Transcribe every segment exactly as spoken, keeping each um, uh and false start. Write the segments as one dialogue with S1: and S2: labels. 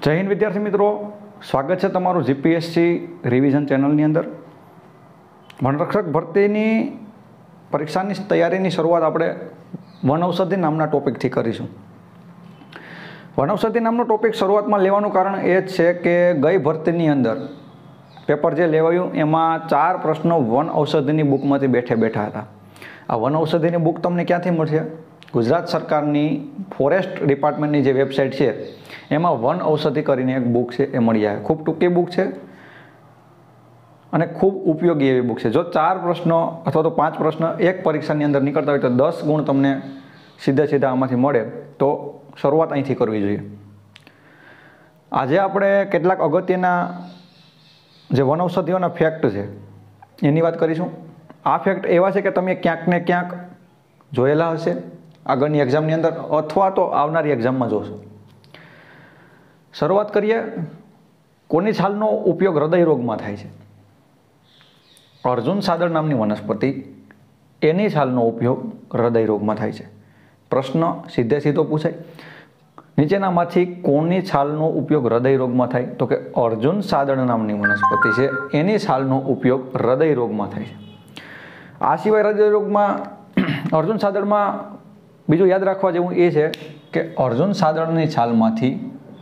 S1: जय हिंद विद्यार्थी मित्रों, स्वागत है तमारू जीपीएससी रिविजन चेनल अंदर। वनरक्षक भर्ती परीक्षा की तैयारी की शुरुआत आपणे वनऔषधि नामना टॉपिक थी करीशुं। वनऔषधि नामनो टॉपिक शुरुआत में लेवानुं कारण ए छे के गई भर्ती अंदर पेपर जे लेवायुं एमां चार प्रश्नों वनऔषधिनी बुकमांथी बेठे बैठा था। आ वनऔषधिनी बुक तमने क्यांथी मळशे? गुजरात सरकारनी फॉरेस्ट डिपार्टमेंटनी जे वेबसाइट है एमां वनऔषधि करीने एक बुक है ए मळी आवे। खूब टूंकी बुक है अने खूब उपयोगी एवी बुक है। जो चार प्रश्न अथवा तो पांच प्रश्न एक परीक्षानी अंदर निकलता होय तो दस गुण तमने सीधा सीधा आमांथी मळे। तो शुरुआत अहींथी करवी जोईए। आजे आपणे केटलाक अगत्यना जे वनऔषधिओना फैक्ट है एनी वात करीशुं। आ फैक्ट एवा छे के तमे क्यांक ने क्यांक जोयेला हशे आगळनी एक्जामनी अंदर अथवा तो आवनारी एक्जाममां जोशो। शुरुआत करिए। कोनी छालनो उपयोग हृदय रोगमां थाय छे? अर्जुन सादळ नामनी वनस्पति एनी छालनो उपयोग हृदय रोगमां थाय छे। प्रश्न सीधे सीधो पूछाय, नीचेनामांथी कोनी छालनो उपयोग हृदय रोगमां थाय? तो के अर्जुन सादळ नामनी वनस्पति छे एनी छालनो उपयोग हृदय रोगमां थाय छे। आ सिवाय हृदय रोगमां अर्जुन सादळमां बीजुं याद राखवा जेवुं ए छे के अर्जुन सादळनी छालमांथी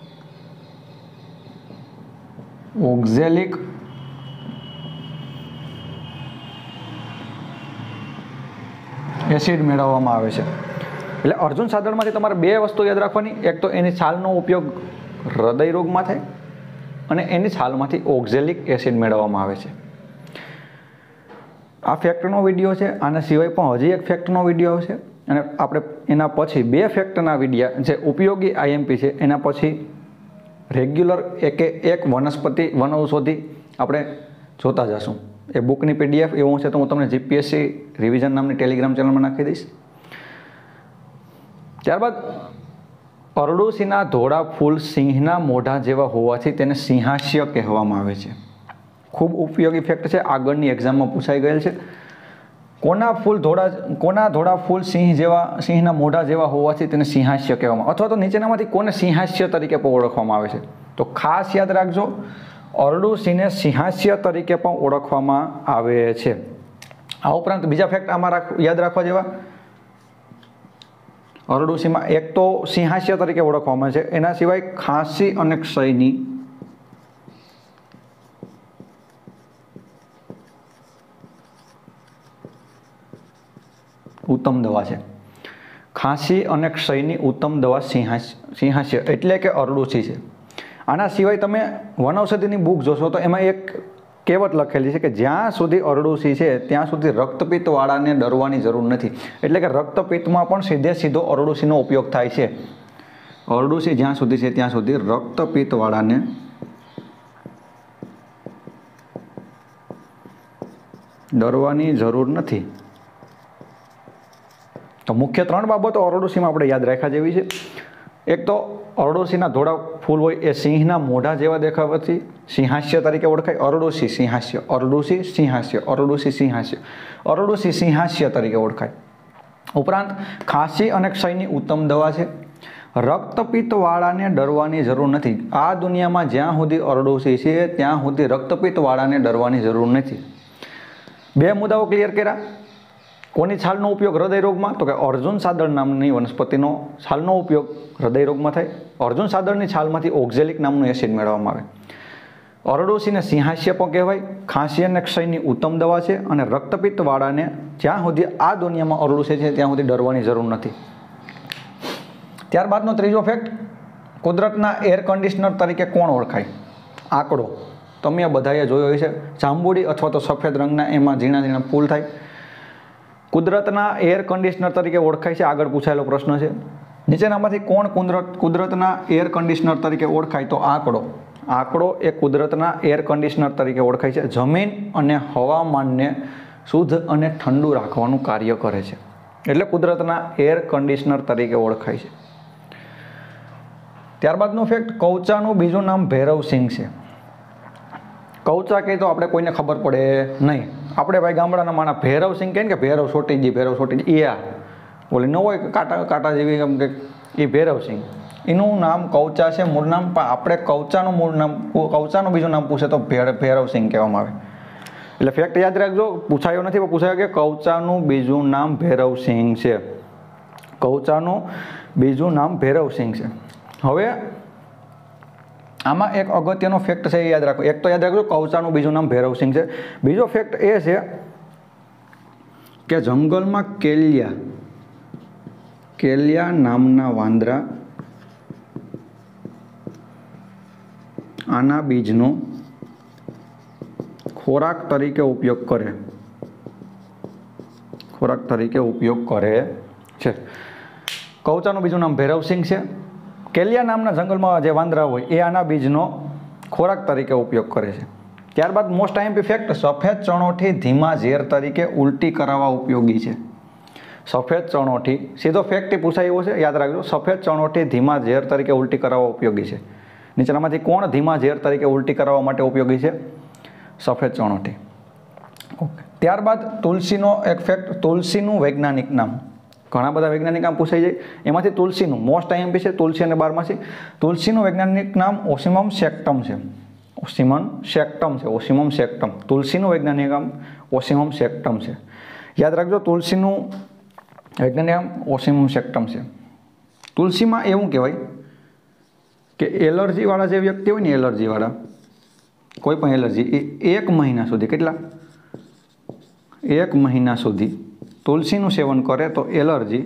S1: ऑक्जेलिक एसिड मेळववामां आवे छे। એટલે अर्जुन सादळमांथी तमारे बे वस्तु याद राखवानी। एक तो एनी छालनो उपयोग हृदय रोगमां थाय अने एनी छालमांथी ऑक्जेलिक एसिड मेळववामां आवे छे। आ फैक्टनो विडियो है। आना सिवाय पण हजी एक फैक्टनो विडियो आवशे अने आपणे एना पछी बे फैक्टना विडिया जे उपयोगी आईएमपी है एना पछी रेग्युलर एक एक वनस्पति वनऔषधि आपणे जोता जशुं। ए बुकनी पीडीएफ एवुं छे तो हूँ तमने जीपीएससी रिविजन नामनी टेलिग्राम चेनल में नाखी दईश। त्यारबाद अरडुसीना धोळा फूल सिंहना मोढा जेवा होवाथी तेने सिंहास्य कहेवामां आवे छे। खूब उपयोगी फैक्ट है। आगळनी एक्जाम में पूछाई गयेल छे। कोना फूल धोळा कोना धोळा फूल सिंह जेवा सिंहना मोढा जेवा होवाथी तेने सिंहास्य कहेवामां अथवा तो नीचेनामांथी कोने सिंहास्य तरीके पण ओळखवामां आवे छे? तो खास याद राखजो, अरडुसीने सिंहास्य तरीके पण ओळखवामां आवे छे। आ उपरांत बीजा फैक्ट आमां राख याद राखवा जेवा। अरडुसीमां एक तो सिंहास्य तरीके ओळखवामां छे, एना सिवाय खांसी अने क्षयनी उत्तम दवा है। खांसी और क्षयनी उत्तम दवा सिंहास्य सिंहास्य एटले के अरडुसी है। आना सिवाय तमे वनऔषधिनी बुक जोशो तो एमां एक कहेवत लखेली है कि ज्यां सुधी अरडुसी है त्यां सुधी रक्तपित्तवाळाने डरवानी जरूर नथी। एटले के रक्तपित्तमां पण सीधे सीधो अरडुसीनो उपयोग थाय छे। अरडुसी ज्यां सुधी है त्यां सुधी रक्तपित्तवाळाने डरवानी जरूर नथी। तो मुख्य त्रण बाबतो अरडुसी में आपणे याद राख्या जेवी छे। एक तो अरडुसीना धोळा फूल होय ए सिंहना मोढा जेवा देखावथी सिंहास्य तरीके ओळखाय। अरडुसी सिंहास्य अरडुसी सिंहास्य अरडुसी सिंहास्य अरडुसी सिंहास्य तरीके ओळखाय। उपरांत खांसी अने क्षयनी उत्तम दवा छे। रक्तपित्तवाळाने डरवानी जरूर नथी। आ दुनियामां ज्यां सुधी अरडुसी छे त्यां सुधी रक्तपित्तवाळाने डरवानी जरूर नथी। बे मुद्दाओ क्लियर कर्या। कोनी छालनो उपयोग हृदय रोग में? तो कि अर्जुन सादळ नामनी वनस्पतिनो छालनो उपयोग हृदय रोग में थाय। अर्जुन सादळनी छालमांथी ऑक्जेलिक नामनुं एसिड मेळववामां आवे। अरडुसीने सिंहास्य पण कहेवाय। खांसी अने क्षयनी उत्तम दवा है और रक्तपित्तवाळाने ज्यां सुधी आ दुनियामां अरडुसी छे त्यां सुधी डरवानी जरूर नथी। त्यारबादनो त्रीजो फैक्ट, कुदरतना एयर कंडिशनर तरीके कोण ओळखाय? आंकड़ो तमे बधाए जोयो हशे। जांबुडी अथवा तो सफेद रंगना एमां झीणा झीणा फूल थाय। कुदरतना एयर कंडिशनर तरीके ओळखाय छे। आगळ पूछायेलो प्रश्न है। नीचेनामांथी कोण कुदरत कुदरतना एयर कंडिशनर तरीके ओळखाय? तो आंकड़ो आंकड़ो ए कुदरतना एयर कंडिशनर तरीके ओळखाय छे। जमीन अने हवामानने शुद्ध अने ठंडू राखवानुं कार्य करे छे एटले कुदरतना एयर कंडिशनर तरीके ओळखाय छे। त्यारबादनो फैक्ट, कौचानुं बीजुं नाम भैरव सिंह छे। कौचा कहे तो आपणे कोईने खबर पड़े नहीं। आपणे भाई गामडाना माणस भैरव सिंह कहे के भैरव सोटीजी भैरव सोटीजी ए आ बोले न होय काटा काटा जेवी एम के ए भैरव सिंह એનું નામ કૌચા છે મૂળ નામ, પણ આપણે કૌચાનું મૂળ નામ કૌચાનું બીજું નામ પૂછે તો ભેર ભૈરવસિંહ કહેવામાં આવે. એટલે ફેક્ટ યાદ રાખજો, પૂછાયો નથી પણ પૂછાયો કે કૌચાનું બીજું નામ ભૈરવસિંહ છે. કૌચાનું બીજું નામ ભૈરવસિંહ છે. હવે આમાં એક અગત્યનો ફેક્ટ છે એ યાદ રાખો. એક તો યાદ રાખજો કૌચાનું બીજું નામ ભૈરવસિંહ છે. બીજો ફેક્ટ એ છે કે જંગલમાં કેલિયા કેલિયા નામના વાંદરા આના બીજનો ખોરાક તરીકે ઉપયોગ કરે ખોરાક તરીકે ઉપયોગ કરે છે. કૌચાનું બીજું નામ ભૈરવસિંહ છે. કેલિયા નામના જંગલમાં જે વાંદરા હોય એ આના બીજનો ખોરાક તરીકે ઉપયોગ કરે છે. ત્યારબાદ મોસ્ટ આઈએમપી ફેક્ટ, સફેદ ચણોઠી ધીમા ઝેર તરીકે ઉલટી કરાવવા ઉપયોગી છે. સફેદ ચણોઠી સીધો ફેક્ટ પૂછાય એવો છે, યાદ રાખજો. સફેદ ચણોઠી ધીમા ઝેર તરીકે ઉલટી કરાવવા ઉપયોગી છે. નીચેનામાંથી કોણ ધીમા ઝેર તરીકે ઉલટી કરાવવા માટે ઉપયોગી છે? સફેદ ચણોઠી. ઓકે. ત્યારબાદ તુલસીનો એક ફેક્ટ, તુલસીનું વૈજ્ઞાનિક નામ. ઘણા બધા વૈજ્ઞાનિક નામ પૂછાઈ જાય, એમાંથી તુલસીનું મોસ્ટ આઈએમપી છે. તુલસી અને બારમાસી. તુલસીનું વૈજ્ઞાનિક નામ ઓસિમમ સેક્ટમ છે. ઓસિમમ સેક્ટમ છે. ઓસિમમ સેક્ટમ. તુલસીનું વૈજ્ઞાનિક નામ ઓસિમમ સેક્ટમ છે. યાદ રાખજો, તુલસીનું વૈજ્ઞાનિક નામ ઓસિમમ સેક્ટમ છે. તુલસીમાં એવું કહેવાય કે એલર્જીવાળા જે વ્યક્તિ હોય ને, એલર્જીવાળા કોઈ પણ એલર્જી, એ એક મહિના સુધી, કેટલા એક મહિના સુધી તુલસીનું સેવન કરે તો એલર્જી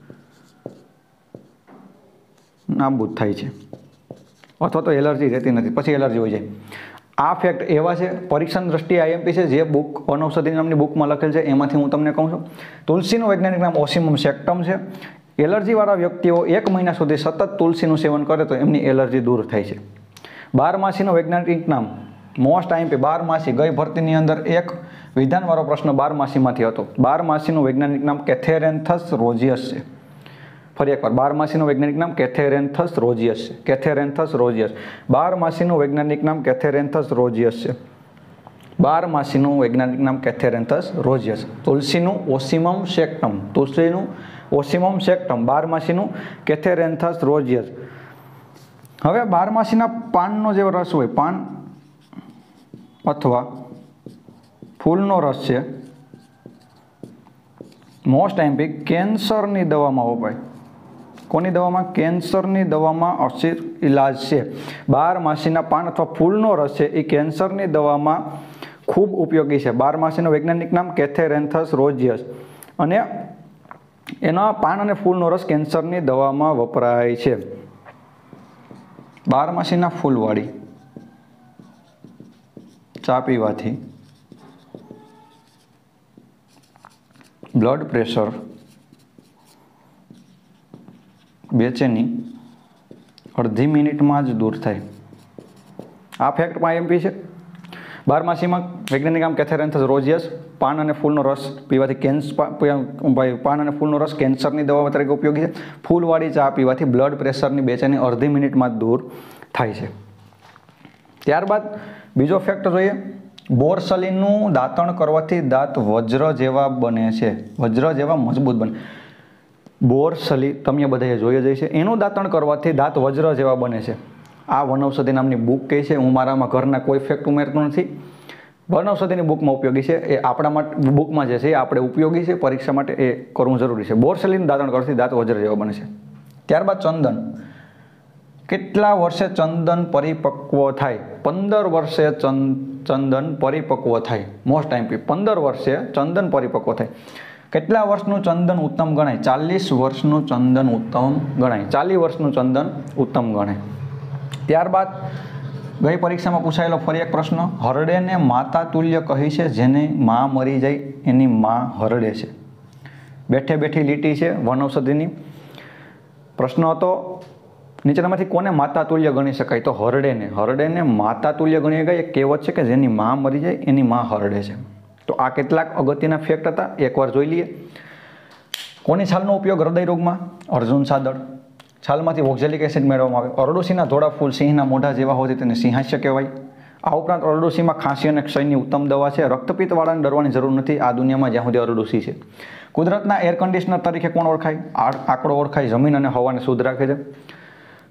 S1: નાબૂદ થાય છે, અથવા તો એલર્જી રહેતી નથી, પછી એલર્જી હોય જાય. આ ફેક્ટ એવા છે, પરીક્ષાની દ્રષ્ટિએ આઈએમપી છે, જે બુક વનૌષધિ નામની બુકમાં લખેલ છે એમાંથી હું તમને કહું છું. તુલસીનું વૈજ્ઞાનિક નામ ઓસિમમ સેક્ટમ છે. એલર્જીવાળા વ્યક્તિઓ એક મહિના સુધી સતત તુલસીનું સેવન કરે તો એમની એલર્જી દૂર થાય છે. બારમાસીનું વૈજ્ઞાનિક નામ મોસ્ટ આઈએમપી, બારમાસી ગઈ ભરતીની અંદર એક વિધાનવાળો પ્રશ્ન બારમાસીમાંથી હતો. બારમાસીનું વૈજ્ઞાનિક નામ કેથેરેન્થસ રોઝિયસ છે. ફરી એકવાર, બારમાસીનું વૈજ્ઞાનિક નામ કેથેરેન્થસ રોઝિયસ છે. કેથેરેન્થસ રોઝિયસ. બારમાસીનું વૈજ્ઞાનિક નામ કેથેરેન્થસ રોઝિયસ છે. બારમાસીનું વૈજ્ઞાનિક નામ કેથેરેન્થસ રોઝિયસ. તુલસીનું ઓસિમમ સેક્ટમ. તુલસીનું ઓસિમમ સેક્ટમ. બારમાસીનું કેથેરેન્થસ રોઝિયસ. હવે બારમાસીના પાનનો જે રસ હોય, પાન અથવા ફૂલનો રસ છે, મોસ્ટ આઈએમપી કેન્સરની દવામાં વપરાય. કોની દવામાં? કેન્સરની દવામાં અસીર ઇલાજ છે. બારમાસીના પાન અથવા ફૂલનો રસ છે એ કેન્સરની દવામાં ખૂબ ઉપયોગી છે. બારમાસીનું વૈજ્ઞાનિક નામ કેથેરેન્થસ રોઝિયસ, અને એના પાન અને ફૂલનો રસ કેન્સરની દવામાં વપરાય છે. બારમાસીના ફૂલવાળી ચા પીવાથી બ્લડ પ્રેશર, બેચેની અડધી મિનિટમાં જ દૂર થાય. આ ફેક્ટ પણ આઈએમપી છે. બારમાસીમાં વૈજ્ઞાનિક નામ કેથેરેન્થસ રોઝિયસ. પાન અને ફૂલનો રસ પીવાથી કેન્સ પાન અને ફૂલનો રસ કેન્સરની દવા તરીકે ઉપયોગી છે. ફૂલવાળી ચા પીવાથી બ્લડ પ્રેશરની બેચેની અડધી મિનિટમાં જ દૂર થાય છે. ત્યારબાદ બીજો ફેક્ટ જોઈએ, બોરસલીનું દાંતણ કરવાથી દાંત વજ્ર જેવા બને છે. વજ્ર જેવા મજબૂત બને. બોરસલી તમે બધાએ જોઈ જાય છે. એનું દાંતણ કરવાથી દાંત વજ્ર જેવા બને છે. આ વનૌષધિ નામની બુક કહે છે. હું મારામાં ઘરના કોઈ ફેક્ટ ઉમેરતો નથી. વનૌષધિની બુકમાં ઉપયોગી છે. એ આપણા માટે બુકમાં જે છે એ આપણે ઉપયોગી છે, પરીક્ષા માટે એ કરવું જરૂરી છે. બોરસલીનું દાંતણ કરવાથી દાંત વજ્ર જેવા બને છે. ત્યારબાદ ચંદન. કેટલા વર્ષે ચંદન પરિપક્વ થાય? પંદર વર્ષે ચંદન પરિપક્વ થાય. મોસ્ટ આઈએમપી, પંદર વર્ષે ચંદન પરિપક્વ થાય. કેટલા વર્ષનું ચંદન ઉત્તમ ગણાય? ચાલીસ વર્ષનું ચંદન ઉત્તમ ગણાય. ચાલીસ વર્ષનું ચંદન ઉત્તમ ગણાય. ત્યારબાદ ગઈ પરીક્ષામાં પૂછાયેલો ફરી એક પ્રશ્ન, હરડેને માતા તુલ્ય કહી છે જેની માં મરી જાય એની માં હરડે છે. બેઠે બેઠી લીટી છે વનૌષધિની. પ્રશ્ન હતો નીચેનામાંથી કોને માતા તુલ્ય ગણી શકાય? તો હરડેને. હરડેને માતા તુલ્ય ગણી શકાય. એક કહેવત છે કે જેની માં મરી જાય એની માં હરડે છે. તો આ કેટલાક અગત્યના ફેક્ટ હતા, એકવાર જોઈ લઈએ. કોની છાલનો ઉપયોગ હૃદય રોગમાં? અર્જુન સાદળ. છાલમાંથી ઓક્ઝેલિક એસિડ મેળવવામાં આવે. અરડુસીના ધોળા ફૂલ સિંહના મોઢા જેવા હોય તેને સિંહાસ્ય કહેવાય. આ ઉપરાંત અરડુસીમાં ખાંસી અને ક્ષયની ઉત્તમ દવા છે. રક્તપિત્તવાળાને ડરવાની જરૂર નથી આ દુનિયામાં જ્યાં સુધી અરડુસી છે. કુદરતના એર કન્ડિશનર તરીકે કોણ ઓળખાય? આંકડો ઓળખાય. જમીન અને હવાને શુદ્ધ રાખે છે.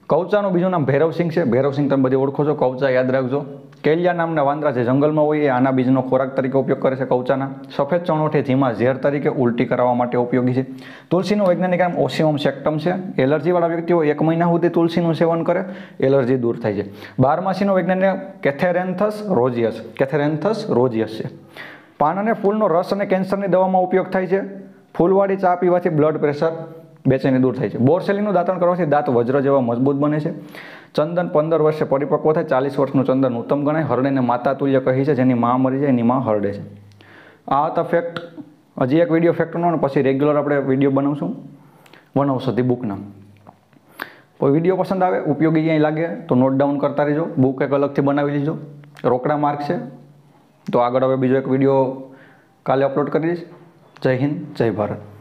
S1: કૌચાનું બીજું નામ ભૈરવસિંહ છે. ભૈરવસિંહ તમે બધી ઓળખો છો. કૌચા યાદ રાખજો. કેલિયા નામના વાંદરા જે જંગલમાં હોય એ આના બીજનો ખોરાક તરીકે ઉપયોગ કરે છે કૌચાના. સફેદ ચણોઠી ધીમા ઝેર તરીકે ઉલટી કરાવવા માટે ઉપયોગી છે. તુલસીનું વૈજ્ઞાનિક નામ ઓસિયમ સેક્ટમ છે. એલર્જીવાળા વ્યક્તિઓ એક મહિના સુધી તુલસીનું સેવન કરે, એલર્જી દૂર થાય છે. બારમાસીનો વૈજ્ઞાનિક કેથેરેન્થસ રોઝિયસ કેથેરેન્થસ રોઝિયસ છે. પાન અને ફૂલનો રસ અને કેન્સરની દવામાં ઉપયોગ થાય છે. ફૂલવાળી ચા પીવાથી બ્લડ પ્રેશર બેચેની દૂર થાય છે. બોરસેલીનું દાંતણ કરવાથી દાંત વજ્ર જેવા મજબૂત બને છે. ચંદન પંદર વર્ષે પરિપક્વ થાય. ચાલીસ વર્ષનું ચંદન ઉત્તમ ગણાય. હરડેને માતા તુલ્ય કહી છે. જેની માં મરી જાય એની માં હરડે છે. આ હતા ફેક્ટ. હજી એક વિડીયો ફેક્ટનો અને પછી રેગ્યુલર આપણે વિડીયો બનાવશું વનૌષધિ બુકના. કોઈ વિડીયો પસંદ આવે, ઉપયોગી ક્યાંય લાગે તો નોટ ડાઉન કરતા રહેજો. બુક એક અલગથી બનાવી લીજો. રોકડા માર્ક છે તો આગળ હવે બીજો એક વિડીયો કાલે અપલોડ કરી દઈશ. જય હિન્દ, જય ભારત.